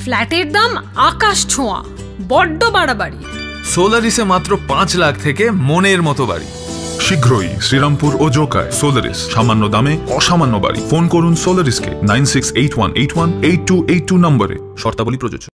ফ্ল্যাটের দাম আকাশ ছোঁয়া, বড্ড বাড়াবাড়ি। সোলারিসে মাত্র 5 লাখ থেকে মনের মতো বাড়ি। শীঘ্রই শ্রীরামপুর ও জোকায় সোলারিস, সামান্য দামে অসামান্য বাড়ি। ফোন করুন সোলারিসকে 9681818282 নম্বরে। শর্তাবলী প্রযোজ্য।